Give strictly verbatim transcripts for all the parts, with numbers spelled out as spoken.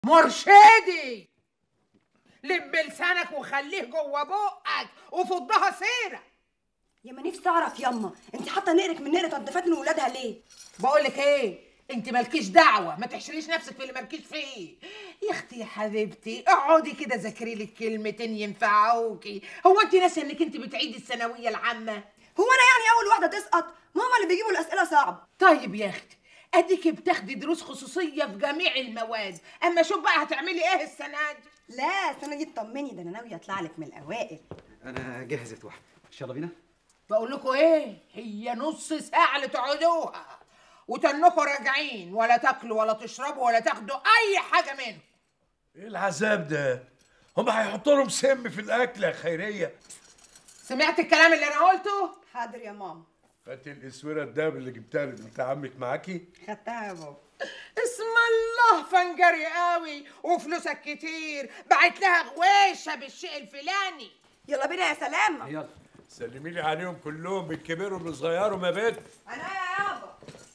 مرشدي، لم لسانك وخليه جوه بقك وفضها سيره. يا ما نفسي اعرف ياما، انت حاطه نقرك من نقره الدفاتن وولادها ليه؟ بقول لك ايه، انت مالكيش دعوه، ما تحشريش نفسك في اللي مالكيش فيه. يا اختي يا حبيبتي اقعدي كده ذاكري لك كلمتين ينفعوكي. هو انت ناسيه انك انت بتعيدي الثانويه العامه؟ هو انا يعني اول واحده تسقط؟ ما هم اللي بيجيبوا الاسئله صعب. طيب يا اختي اديكي بتاخدي دروس خصوصيه في جميع المواد، اما شوف بقى هتعملي ايه السنه دي. لا السنه دي اطمني، ده انا ناويه اطلع لك من الاوائل. انا جهزت واحده، يلا بينا. بقول لكم ايه، هي نص ساعه اللي تقعدوها وتنكوا راجعين، ولا تاكلوا ولا تشربوا ولا تاخدوا اي حاجه منهم. ايه العذاب ده؟ هم هيحطوا لهم سم في الاكل يا خيريه؟ سمعت الكلام اللي انا قلته؟ حاضر يا ماما. فاتي الاسوره الدهب اللي جبتها لبنت عمك معاكي؟ خدتها يا بابا. اسم الله فنجري قوي وفلوسك كتير، بعت لها غويشه بالشيء الفلاني. يلا بينا يا سلامه. يلا سلمي لي عليهم كلهم، بالكبير وبالصغير يا بنت. انا يا يابا.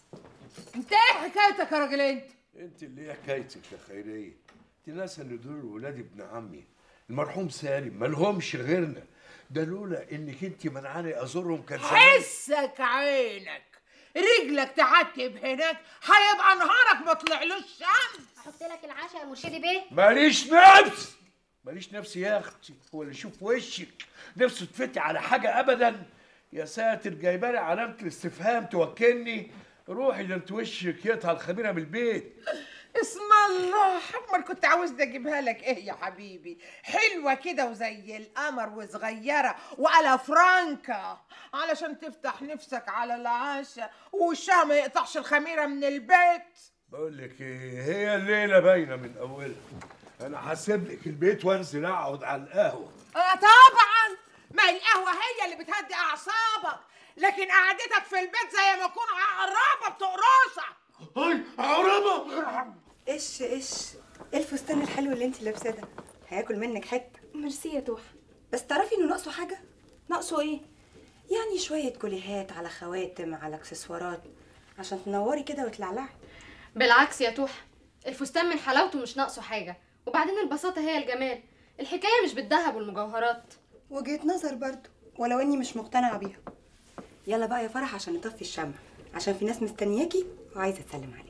انت ايه حكايتك يا راجل انت؟ انت اللي ايه حكايتك يا خيريه؟ انت ناسه ان دول ولاد ابن عمي المرحوم سالم، مالهمش غيرنا. ده لولا انك انت منعاني ازورهم كان زمان. حسك عينك، رجلك تعتب هناك هيبقى نهارك ما طلعلوش شمس. احط لك العشاء يا مرشدي بيه؟ ماليش نفس، ماليش نفس يا اختي، هو اللي يشوف وشك نفسه تفتي على حاجه ابدا؟ يا ساتر، جايبالي علامه الاستفهام توكلني. روحي ده انت وشك يقطع الخميره من البيت. اسم الله، امال كنت عاوزني اجيبها لك ايه يا حبيبي؟ حلوه كده وزي القمر وصغيره وعلى فرانكا، علشان تفتح نفسك على العشاء ووشها ما يقطعش الخميره من البيت. بقول لك ايه، هي الليله باينه من اولها. انا هسيب لك البيت وانزل اقعد على القهوه. اه طبعا، ما القهوه هي اللي بتهدي اعصابك، لكن قعدتك في البيت زي ما اكون عقربه بتقرصك. هاي عقربه. ايش ايش ايه الفستان الحلو اللي انت لابساه ده؟ هياكل منك حته. ميرسي يا توحه. بس تعرفي انه ناقصه حاجه؟ ناقصه ايه؟ يعني شويه كوليهات على خواتم على اكسسوارات عشان تنوري كده وتلعلعي. بالعكس يا توحه، الفستان من حلاوته مش ناقصه حاجه، وبعدين البساطه هي الجمال، الحكايه مش بالذهب والمجوهرات. وجهة نظر برضو، ولو اني مش مقتنعه بيها. يلا بقى يا فرح عشان نطفي الشمع، عشان في ناس مستنياكي وعايزه تسلم عليكي.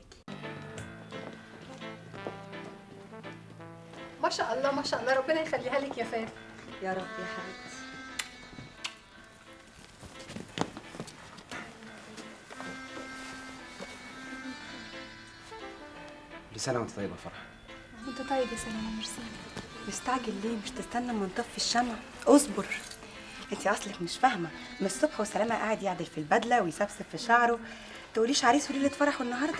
ما شاء الله ما شاء الله، ربنا يخليها لك يا فاتن. يا رب يا حبيبتي. كل سنه وانت طيبه يا فرح. وانت طيب يا سلامه. ميرسي. مستعجل ليه؟ مش تستنى اما نطفي الشمع؟ اصبر. انت اصلك مش فاهمه، من الصبح وسلامه قاعد يعدل في البدله ويسبسب في شعره، تقوليش عريس وليله فرح النهارده؟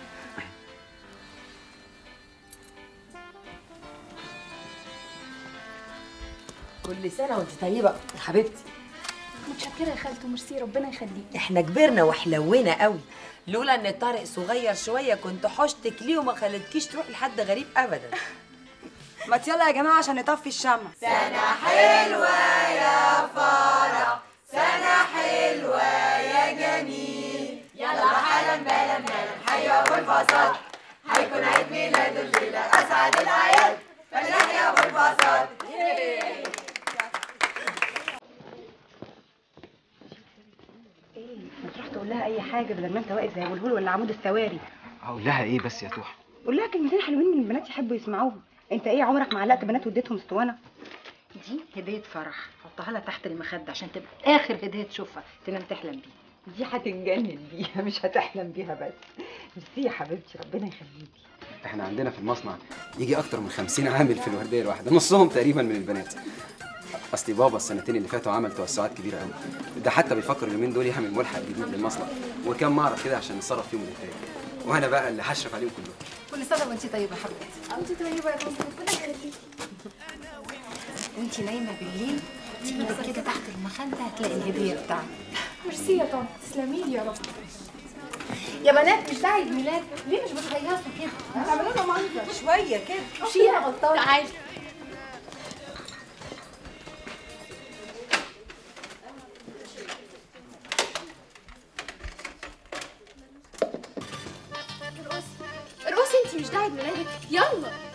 كل سنة وانت طيبة يا حبيبتي. متشكرة يا خالته، ميرسي ربنا يخليك. احنا كبرنا وحلوينا قوي، لولا ان طارق صغير شوية كنت حشتك ليه وما خلتكيش تروحي لحد غريب ابدا. ما يلا يا جماعه عشان نطفي الشمع. سنة حلوة يا فرح، سنة حلوة يا جميل، يلا حالا بالا بالا حي ابو الفصل، هيكون عيد ميلاد الليلة اسعد الاعياد، فلاح يا ابو الفصل. ايه؟ ما تروح تقول لها اي حاجه بدل ما انت واقف زي ابو الهول ولا عمود السواري. هقول لها ايه بس يا توحه؟ قول لها كلمتين حلوين من البنات يحبوا يسمعوهم. انت ايه عمرك ما علقت بنات واديتهم اسطوانه؟ دي هديه فرح، حطها لها تحت المخده عشان تبقى اخر هديه تشوفها تنام تحلم بيها. دي هتنجنن بيها مش هتحلم بيها بس. ميرسي يا حبيبتي ربنا يخليكي. احنا عندنا في المصنع يجي اكتر من خمسين عامل في الورديه الواحده، نصهم تقريبا من البنات. اصلي بابا السنتين اللي فاتوا عمل توسعات كبيره قوي، ده حتى بيفكر اليومين دول يعمل ملحق جديد للمصنع وكام معرض كده عشان نصرف فيهم الانتاج، وانا بقى اللي هشرف عليهم كلهم. كل سنة وانت طيبة يا حبيبتي. انت طيبه يا طنط، ربنا يخليكي. وانت نايمه بالليل حطي ايدك كده تحت المخده هتلاقي الهديه بتاعتك. ميرسي يا طنط، تسلمي لي يا رب. يا بنات مش ده عيد ميلاد، ليه مش بتهيصوا كده؟ هتعملوا لنا منظر شويه كده. مشي يا غلطان. تعالي. ارقصي ارقصي، انت مش ده عيد ميلادك، يلا.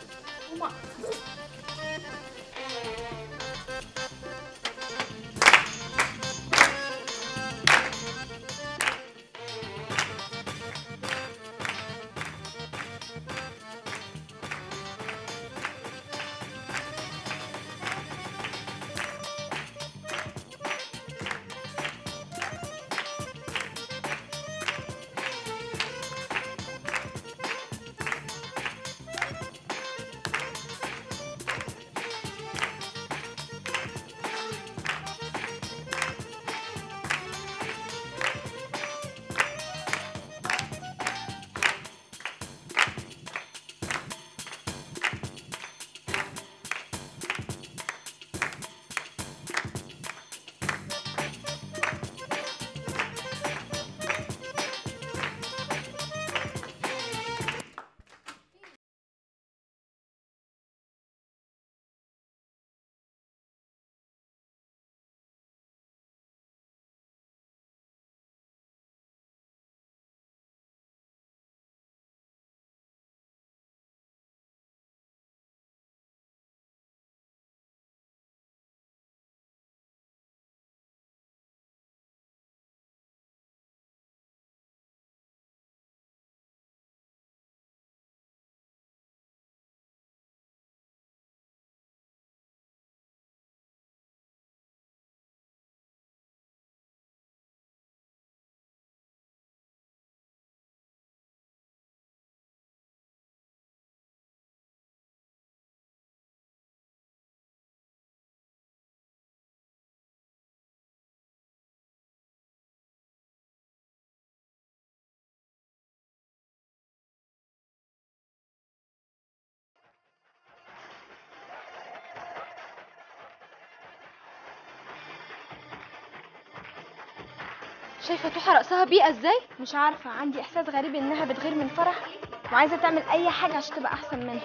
شايفه توحه رقصها بيئه ازاي؟ مش عارفه، عندي احساس غريب انها بتغير من فرح وعايزه تعمل اي حاجه عشان تبقى احسن منها.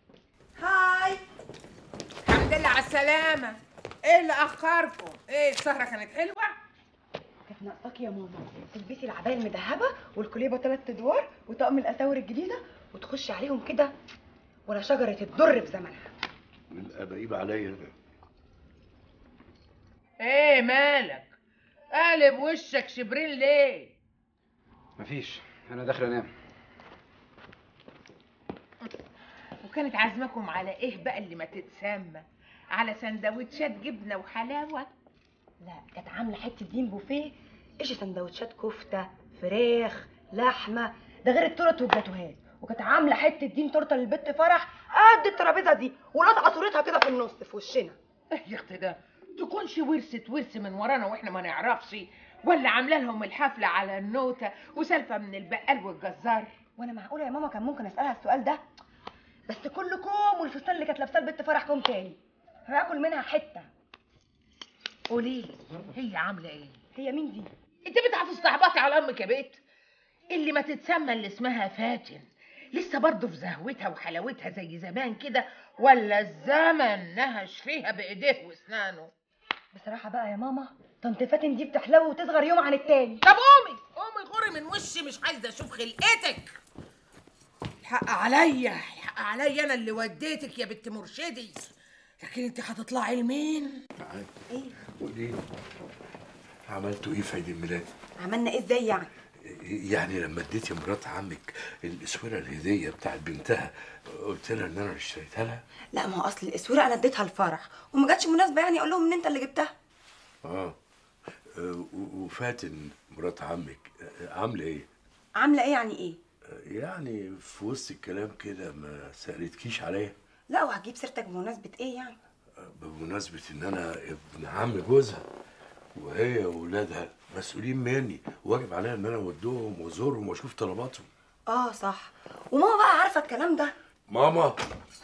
هاي، الحمد لله على السلامه. ايه اللي اخركم؟ ايه السهره كانت حلوه؟ كانت ناقصاكي يا ماما تلبسي العبايه المدهبه والكليبه ثلاث ادوار وطقم الاساور الجديده وتخشي عليهم كده ولا شجره الدر في زمنها. من الابايب عليا. ايه مالك؟ قالب وشك شبرين ليه؟ مفيش، انا داخل انام. وكانت عازمكم على ايه بقى اللي ما تتسمى؟ على سندوتشات جبنه وحلاوه؟ لا، كانت عامله حته دين بوفيه، ايش سندوتشات كفته فراخ لحمه، ده غير التورت والجاتوهات، وكانت عامله حته دين تورته للبت فرح قد الترابيزه دي ولطعه صورتها كده في النص في وشنا. ايه يا اختي ده؟ تكونش ورثت ورث من ورانا واحنا ما نعرفش؟ ولا عامله لهم الحفله على النوته وسالفه من البقال والجزار؟ وانا معقوله يا ماما كان ممكن اسالها السؤال ده؟ بس كل كوم والفستان اللي كانت لابساه البت فرح كوم تاني، هاكل منها حته. قولي لي هي عامله ايه؟ هي مين دي؟ انت بتستعبطي على امك يا بيت؟ اللي ما تتسمى اللي اسمها فاتن لسه برضه في زهوتها وحلاوتها زي زمان كده، ولا الزمن نهش فيها بايديه واسنانه؟ بصراحه بقى يا ماما طنط فاتن دي بتحلو وتصغر يوم عن التاني. طب قومي قومي غوري من وشي، مش عايزه اشوف خلقتك. الحق عليا، الحق عليا، انا اللي وديتك يا بنت مرشدي، لكن انت هتطلعي لمين؟ تعالي ايه؟ قولي لي عملتوا ايه في عيد الميلاد؟ عملنا ايه ازاي يعني؟ يعني لما اديتي مرات عمك الاسوره الهديه بتاعت بنتها قلت لها ان انا اللي اشتريتها لها؟ لا، ما هو اصل الاسوره انا اديتها الفرح وما جاتش مناسبه يعني اقول لهم ان انت اللي جبتها. اه وفاتن مرات عمك عامله ايه؟ عامله ايه يعني ايه؟ يعني في وسط الكلام كده ما سالتكيش عليا؟ لا، وهتجيب سيرتك بمناسبه ايه يعني؟ بمناسبه ان انا ابن عم جوزها وهي واولادها مسؤولين مني، واجب عليا ان انا اودهم وازورهم واشوف طلباتهم. اه صح، وماما بقى عارفه الكلام ده. ماما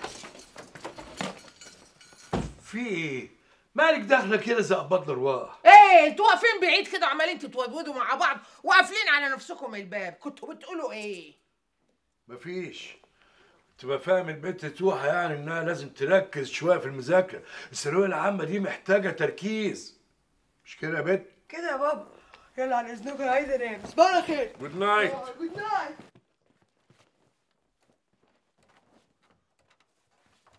في ايه؟ مالك داخله كده زي قبض رواح؟ ايه انتوا واقفين بعيد كده عمالين تتودودوا مع بعض وقافلين على نفسكم الباب، كنتوا بتقولوا ايه؟ مفيش، تبقى فاهم البنت توحه يعني انها لازم تركز شويه في المذاكره، الثانويه العامه دي محتاجه تركيز، مش كده يا بنت؟ كده يا بابا. يلا عن اذنكم انا عايزه انام، تصبحوا على خير. جود نايت. جود نايت.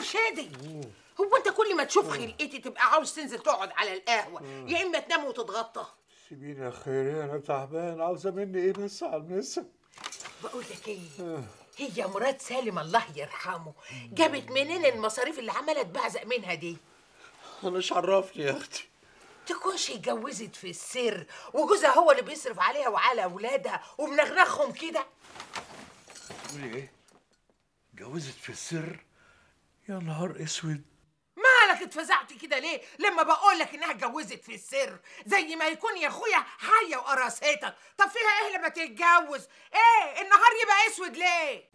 مرشدي، هو انت كل ما تشوف خلقتي تبقى عاوز تنزل تقعد على القهوه يا اما تنام وتتغطى؟ سيبيني يا خيري، انا تعبان. عاوزه مني ايه بس على المسا؟ بقول لك ايه، هي مرات سالم الله يرحمه جابت منين المصاريف اللي عملت بعزق منها دي؟ انا مش عرفني يا اختي. تكونش اتجوزت في السر وجوزها هو اللي بيصرف عليها وعلى اولادها ومنغنغهم كده؟ تقولي ايه؟ اتجوزت في السر؟ يا نهار اسود. مالك اتفزعتي كده ليه لما بقول لك انها اتجوزت في السر؟ زي ما يكون يا اخويا حيه وقراصتك. طب فيها ايه لما تتجوز؟ ايه النهار يبقى اسود ليه؟